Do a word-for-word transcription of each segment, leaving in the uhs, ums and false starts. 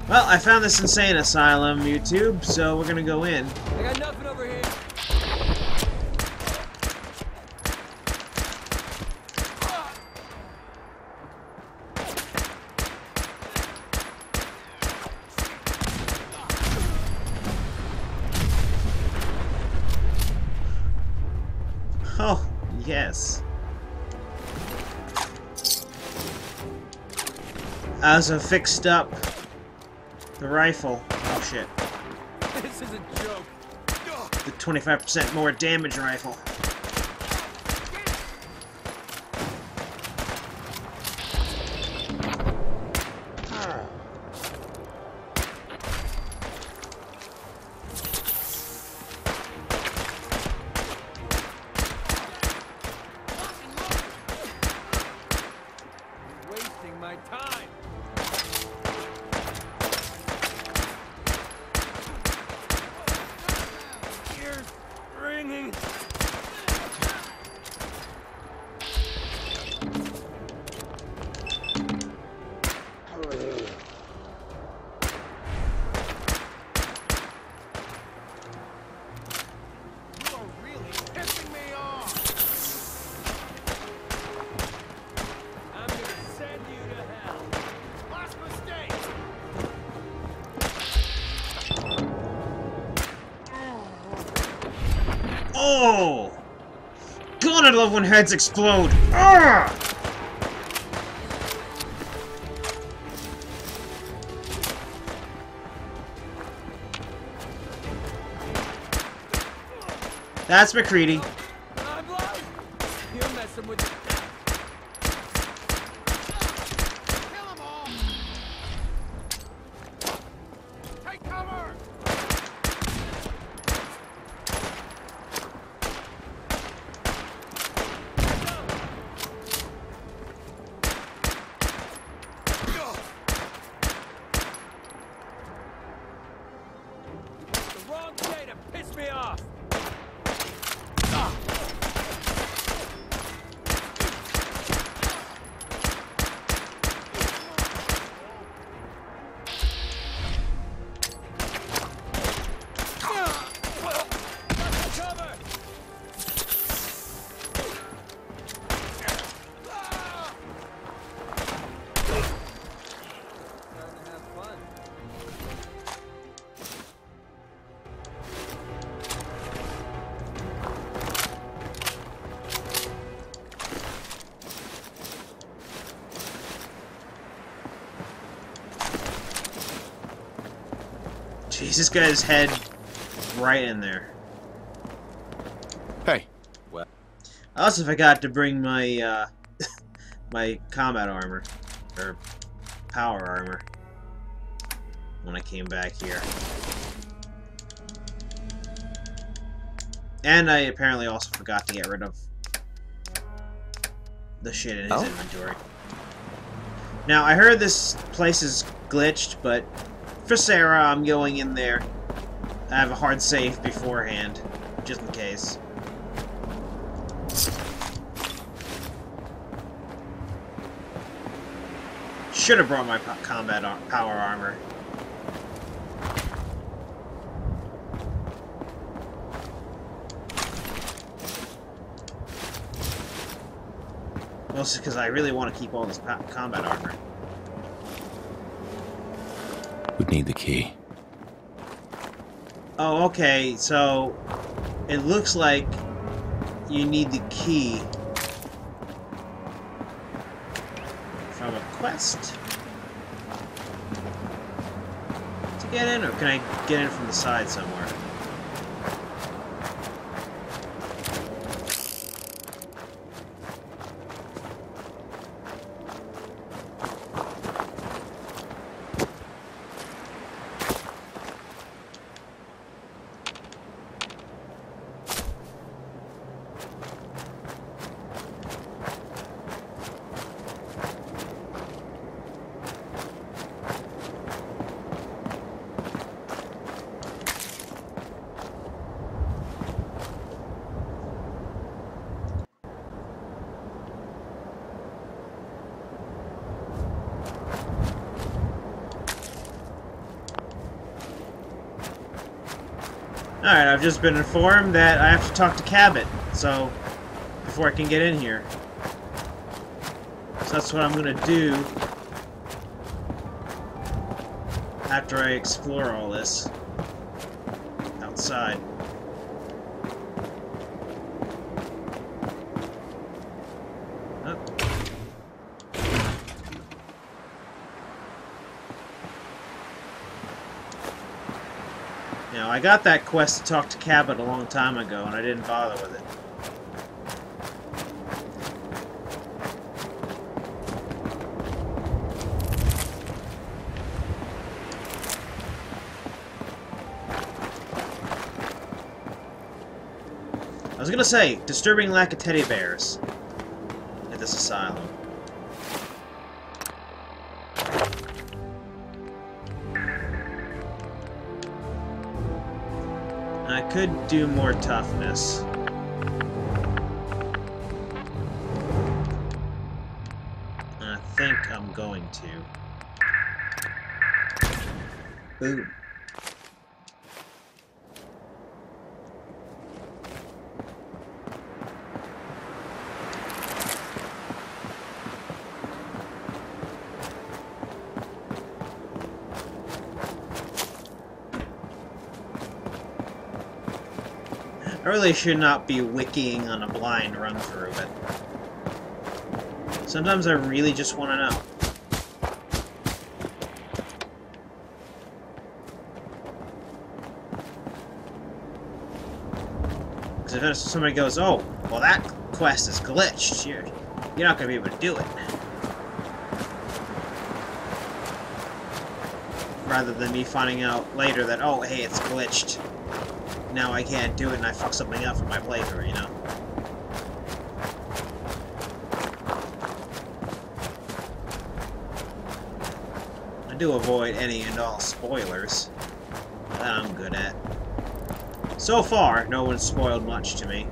Well, I found this insane asylum, YouTube, so we're gonna go in. I got nothing over here. Oh, yes. I also fixed up the rifle. Oh shit. This is a joke. The twenty-five percent more damage rifle. Wasting my time. Ears ringing. You are really pissing me off. I'm gonna send you to hell. Last mistake. Oh! God, I love when heads explode! Ah! That's McCready. I'm live. You're messing with. Kill 'em all. Take cover. The wrong day to piss me off. Cover. Time to have fun. Jeez, this guy's head right in there. Hey. I also forgot to bring my, uh, my combat armor. Or power armor. When I came back here. And I apparently also forgot to get rid of the shit in his Oh? inventory. Now, I heard this place is glitched, but for Sarah, I'm going in there. I have a hard save beforehand, just in case. Should have brought my po combat ar power armor. Mostly because I really want to keep all this po combat armor. Would need the key. Oh, okay, so it looks like you need the key from a quest to get in, or can I get in from the side somewhere? Alright, I've just been informed that I have to talk to Cabot, so before I can get in here. So that's what I'm gonna do after I explore all this outside. Oh. Now, I got that quest to talk to Cabot a long time ago, and I didn't bother with it. I was gonna say, disturbing lack of teddy bears at this asylum. I could do more toughness. And I think I'm going to. Boom. I really should not be wikiing on a blind run through, but sometimes I really just want to know. Because if somebody goes, oh, well that quest is glitched, you're, you're not going to be able to do it. Rather than me finding out later that, oh, hey, it's glitched. Now I can't do it and I fuck something up for my playthrough, you know? I do avoid any and all spoilers that I'm good at. So far, no one's spoiled much to me.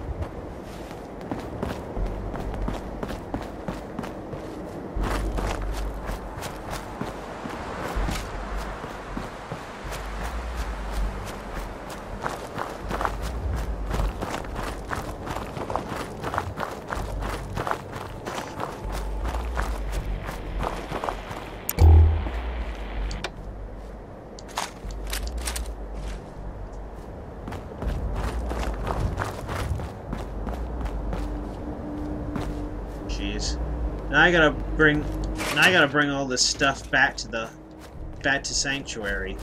Now I gotta bring, now I gotta bring all this stuff back to the, back to Sanctuary.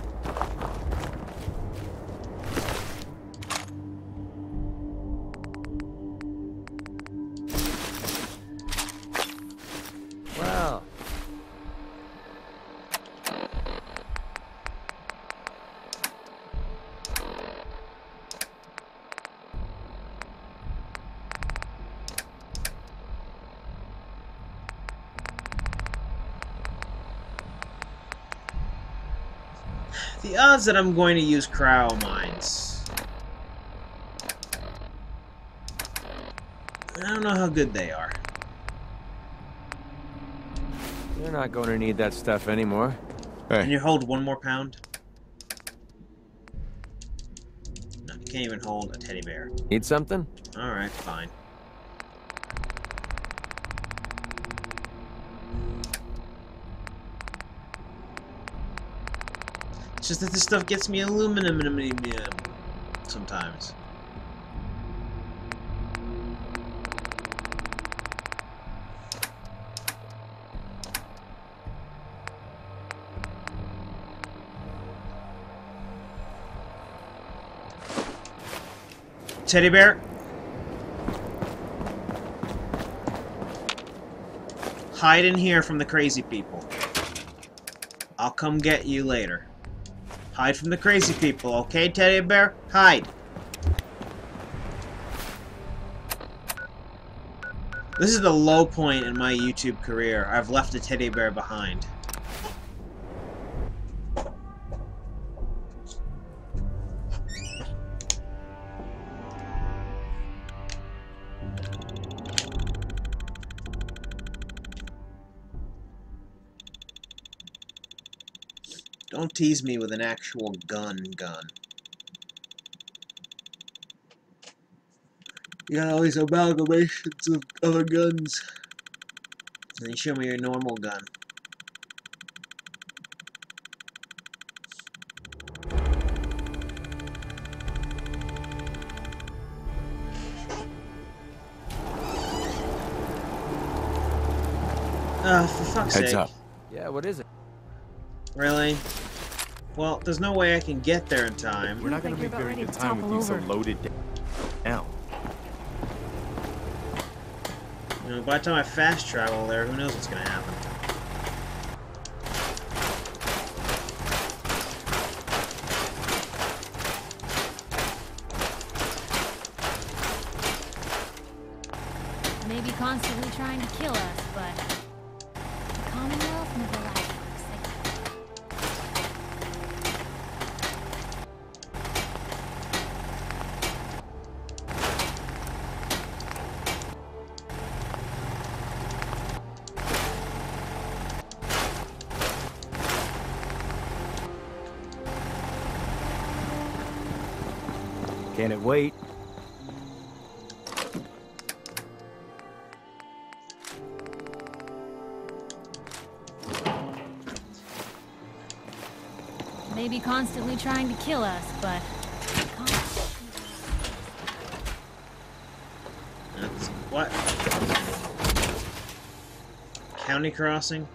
Wow. The odds that I'm going to use cryo mines, I don't know how good they are. You're not going to need that stuff anymore. Can you hold one more pound? No, you can't even hold a teddy bear. Need something? Alright, fine. It's just that this stuff gets me aluminum sometimes. Teddy bear? Hide in here from the crazy people. I'll come get you later. Hide from the crazy people, okay, teddy bear? Hide. This is the low point in my YouTube career. I've left a teddy bear behind. Don't tease me with an actual gun gun. You got all these amalgamations of other guns. And you show me your normal gun. Uh, for fuck's Heads sake. up. Yeah, what is it? Really? Well, there's no way I can get there in time. We're not Looks gonna like make you're about very ready good to time with topple you so over. loaded down. You know, by the time I fast travel there, who knows what's gonna happen. Maybe constantly trying to kill us, but the Commonwealth never lacked for excitement. Can it wait? Maybe constantly trying to kill us, but That's what? County crossing?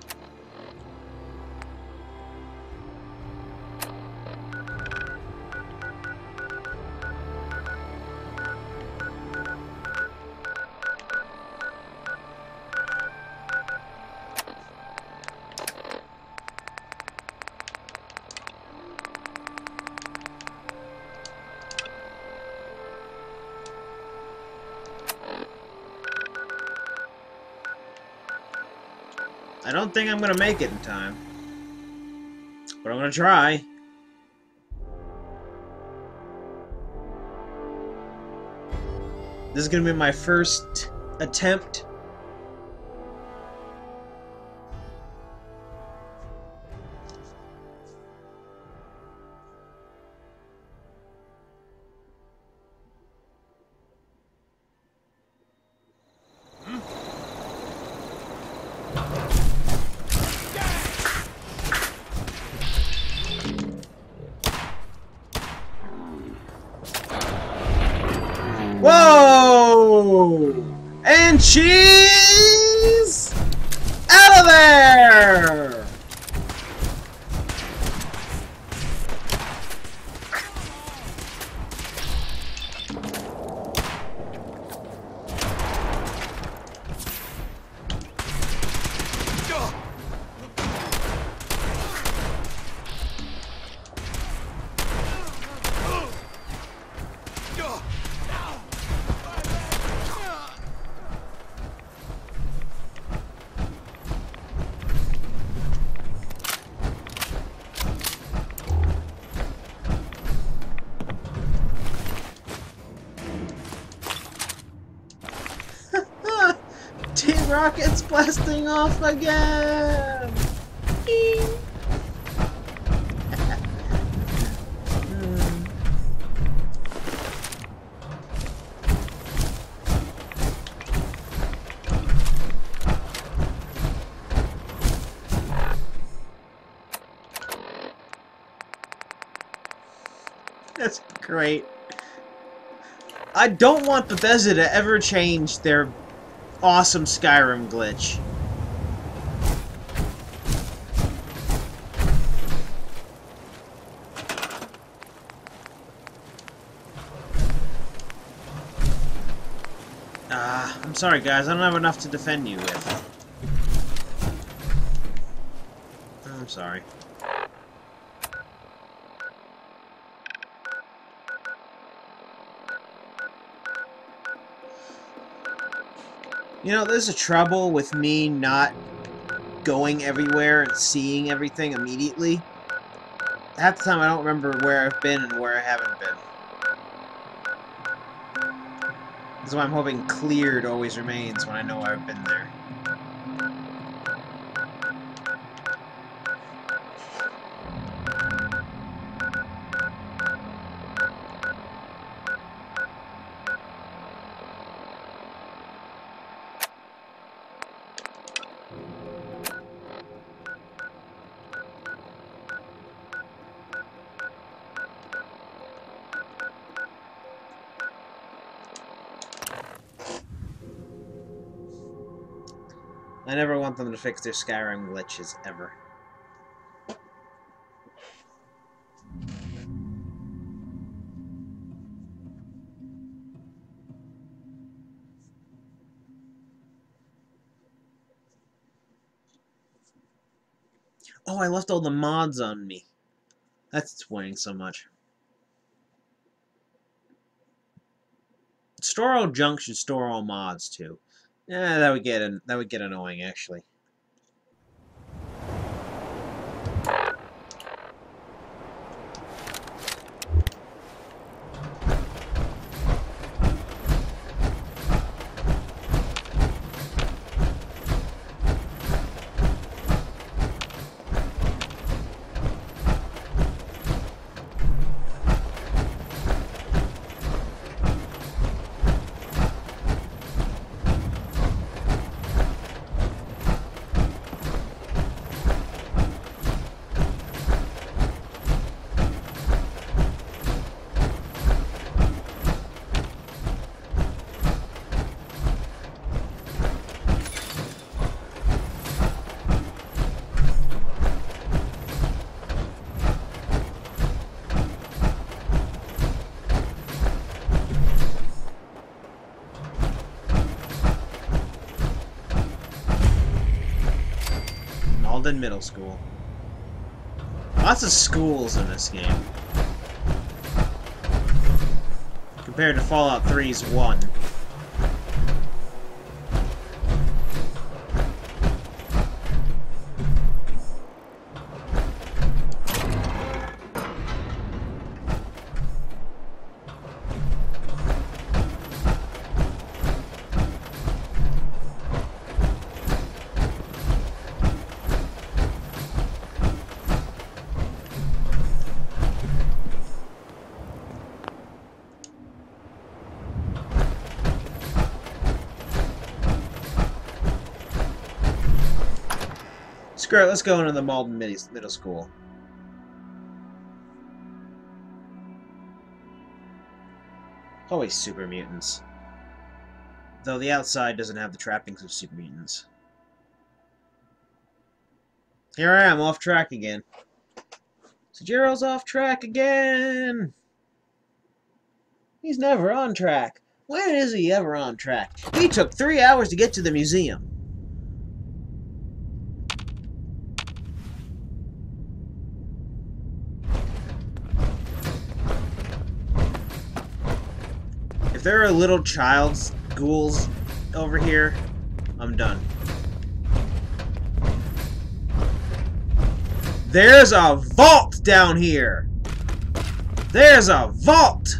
I don't think I'm gonna make it in time. But I'm gonna try. This is gonna be my first attempt. Whoa! And cheese! Out of there! Team Rocket's blasting off again! That's great. I don't want Bethesda to ever change their awesome Skyrim glitch. Ah, I'm sorry guys, I don't have enough to defend you with. I'm sorry. You know, there's a trouble with me not going everywhere and seeing everything immediately. Half the time I don't remember where I've been and where I haven't been. That's why I'm hoping cleared always remains when I know I've been there. I never want them to fix their Skyrim glitches, ever. Oh, I left all the mods on me. That's disappointing so much. Store all junk should store all mods too. Yeah, that would get an, that would get annoying actually. Malden Middle School. Lots of schools in this game. Compared to Fallout three's one. Screw it, let's go into the Malden Middle School. Always super mutants. Though the outside doesn't have the trappings of super mutants. Here I am, off track again. Sojiro's off track again! He's never on track. When is he ever on track? He took three hours to get to the museum. If there are little child's ghouls over here, I'm done. There's a vault down here! There's a vault!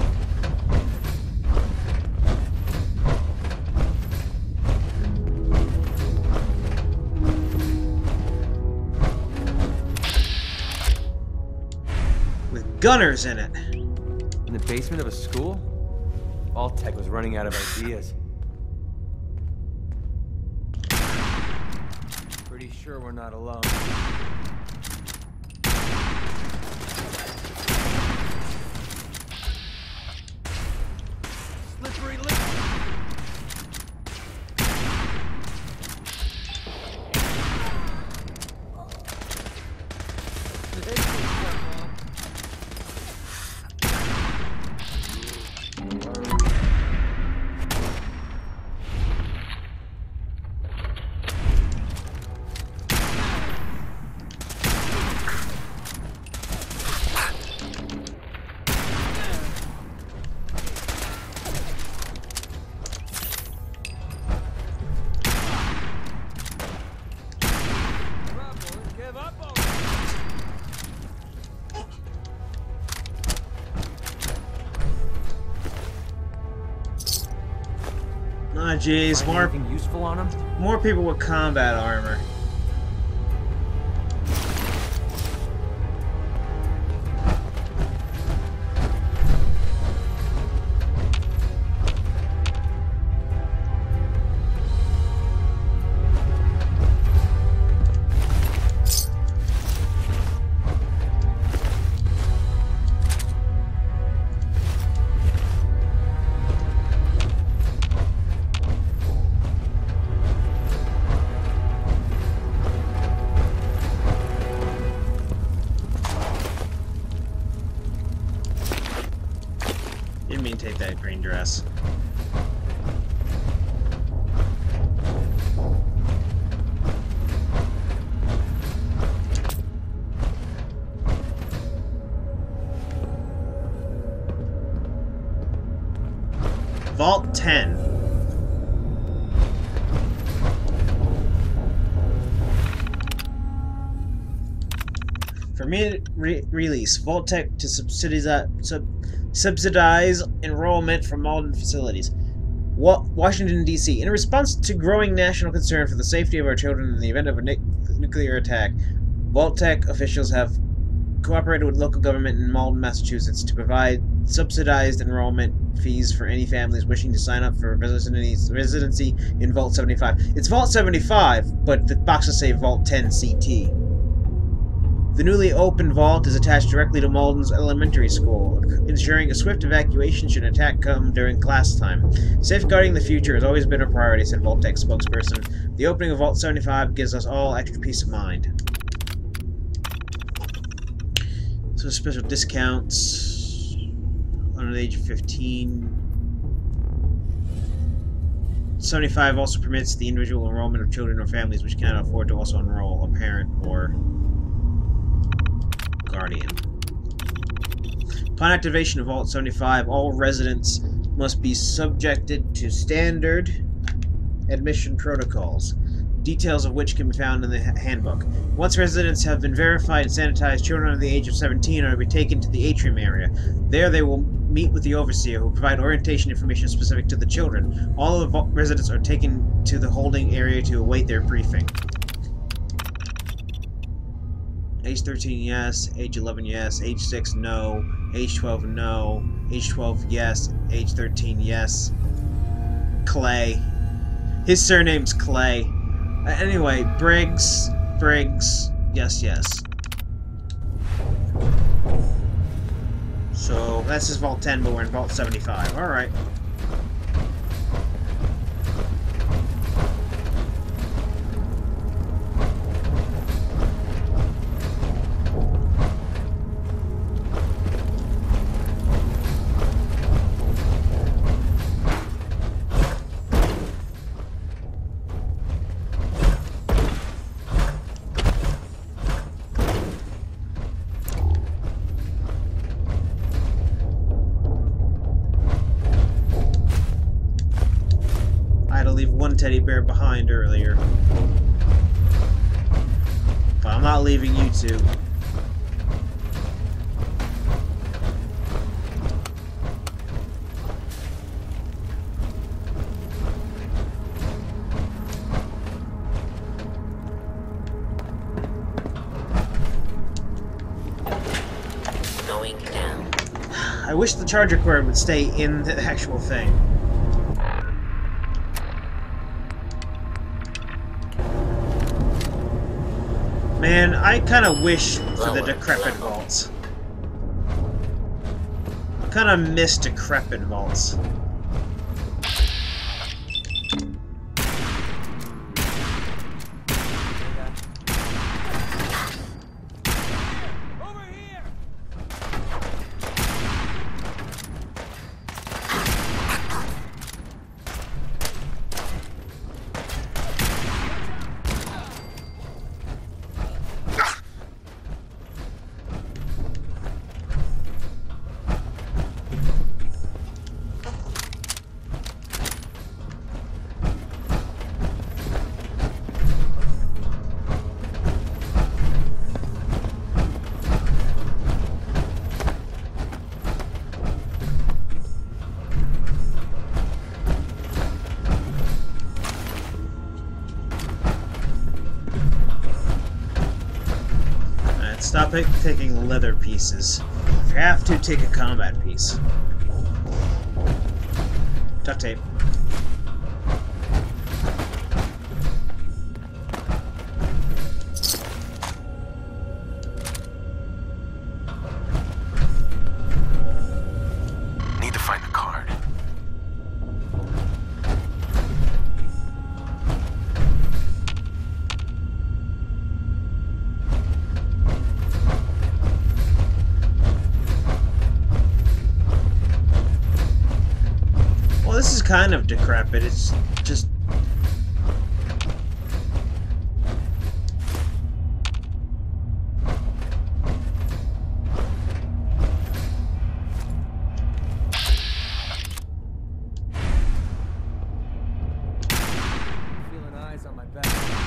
With gunners in it. In the basement of a school? Vault-Tec was running out of ideas. Pretty sure we're not alone. Slippery lip. Ah, jeez, more Anything useful on him? more people with combat armor. green dress. Vault ten. For immediate re release, Vault-Tec to subsidize, sub subsidize enrollment from Malden facilities. Wa Washington, D C In response to growing national concern for the safety of our children in the event of a nuclear attack, Vault-Tec officials have cooperated with local government in Malden, Massachusetts to provide subsidized enrollment fees for any families wishing to sign up for residency in Vault seventy-five. It's Vault seventy-five, but the boxes say Vault ten C T. The newly opened vault is attached directly to Malden's elementary school, ensuring a swift evacuation should an attack come during class time. Safeguarding the future has always been a priority, said Vault-Tec spokesperson. The opening of Vault seventy-five gives us all extra peace of mind. So special discounts under the age of fifteen. seventy-five also permits the individual enrollment of children or families which cannot afford to also enroll a parent or guardian. Upon activation of Vault seventy-five, all residents must be subjected to standard admission protocols, details of which can be found in the handbook. Once residents have been verified and sanitized, children under the age of seventeen are to be taken to the atrium area. There they will meet with the overseer, who will provide orientation information specific to the children. All of the residents are taken to the holding area to await their briefing. Age thirteen, yes. Age eleven, yes. Age six, no. Age twelve, no. Age twelve, yes. Age thirteen, yes. Clay. His surname's Clay. Uh, anyway, Briggs, Briggs, yes, yes. So, that's his Vault ten, but we're in Vault seventy-five. Alright. Teddy bear behind earlier. But I'm not leaving you two. Going down. I wish the charger cord would stay in the actual thing. Man, I kind of wish for the decrepit vaults. I kind of miss decrepit vaults. Over here! Stop taking leather pieces. If you have to, take a combat piece. Duct tape. Need to find the card. kind of decrepit. It's just... Feeling eyes on my back.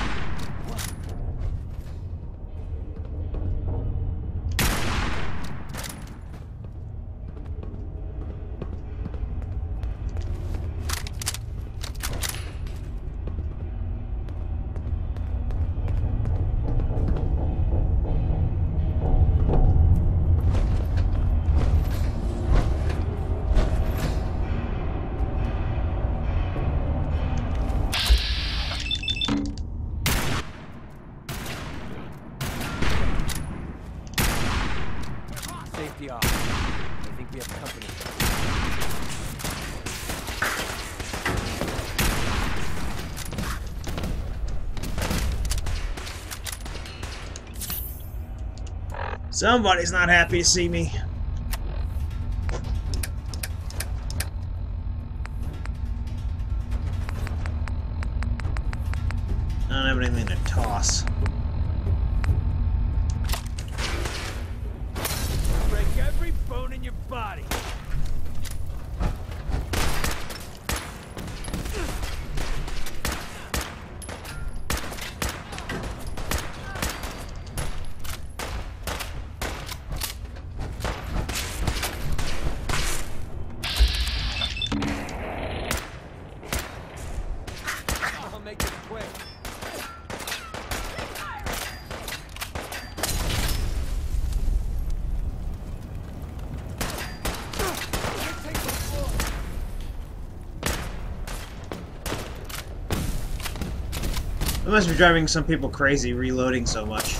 Safety off. I think we have company. Somebody's not happy to see me. I don't have anything to toss. Break every bone in your body. I'll make this quick. It must be driving some people crazy reloading so much.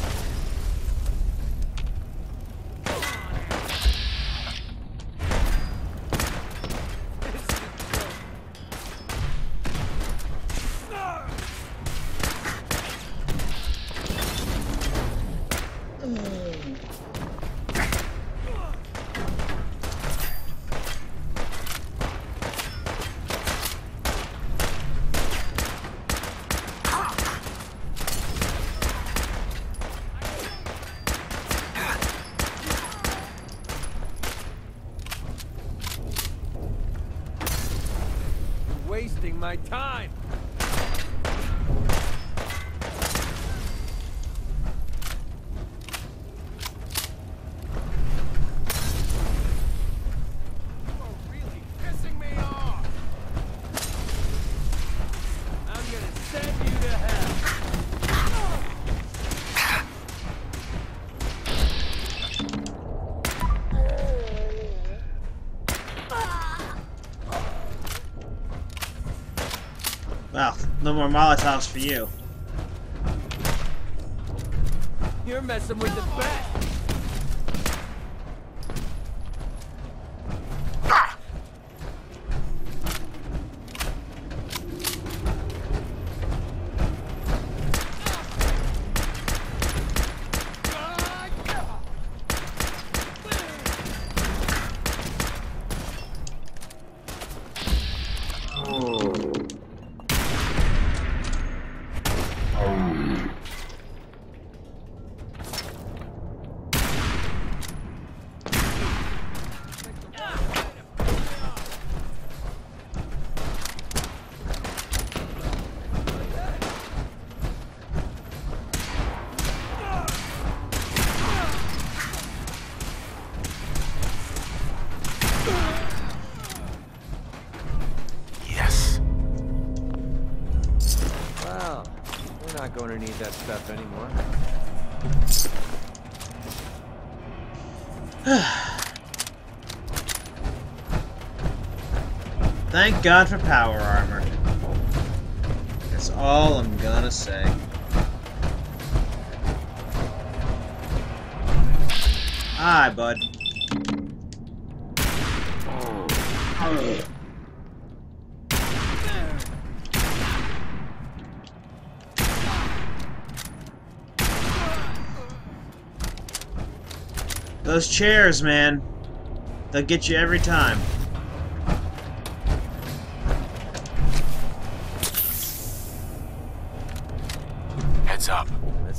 Wasting my time. Oh, really pissing me off. I'm gonna send you to hell. Well, no more Molotovs for you. You're messing with the best. Yes. Well, we're not going to need that stuff anymore. Thank God for power armor. That's all I'm gonna say. Hi, bud. Those chairs, man. They'll get you every time.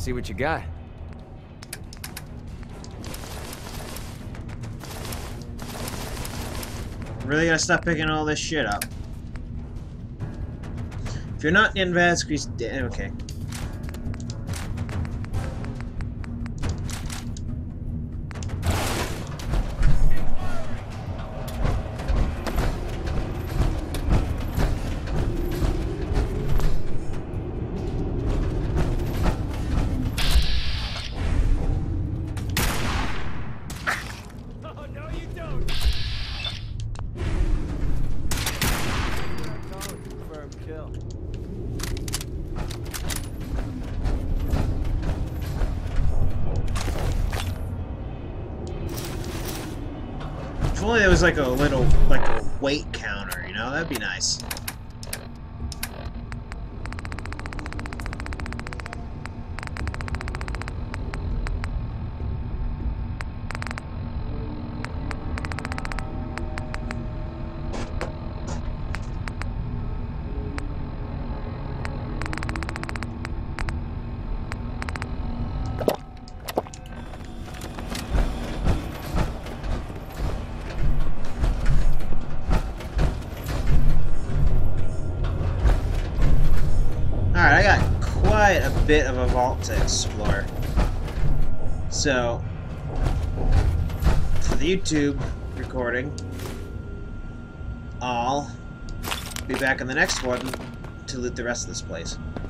see what you got. Really gotta stop picking all this shit up. If you're not in Vasquez, okay. Oh, no, you don't. Confirm kill. If only there was like a little, like a weight counter, you know? That'd be nice. Alright, I got quite a bit of a vault to explore. So, for the YouTube recording, I'll be back in the next one to loot the rest of this place.